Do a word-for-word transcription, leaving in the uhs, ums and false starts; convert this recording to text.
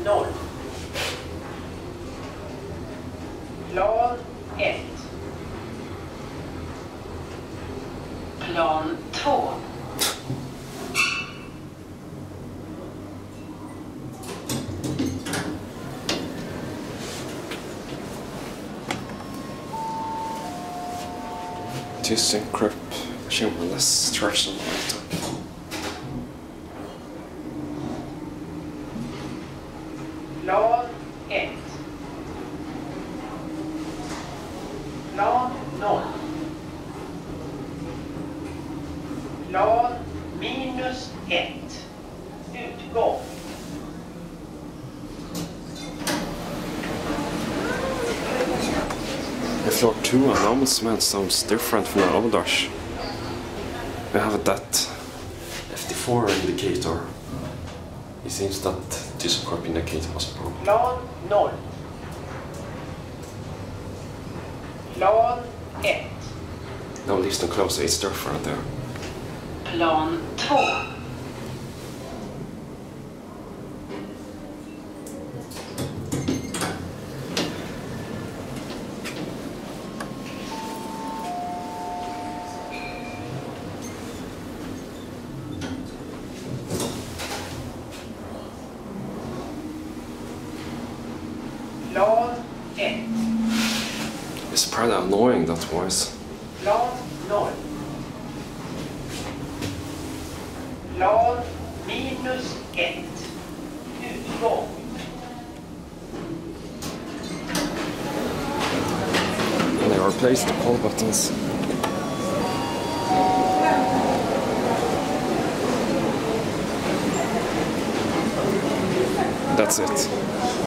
noll. Plan ett. Plan två. ThyssenKrupp Shameless Traction Lighter. Plan ett. Plan noll. Plan minus ett. Utgång. The floor two announcement sounds different from the others. We have that F D four indicator. It seems that ThyssenKrupp indicator was broken. Plan noll. Plan ett. Now listen close, it's different there. Plan två. Plan ett. It's pretty annoying, that voice. Plan noll. Plan minus ett. Utgång. And I replaced the call buttons. That's it.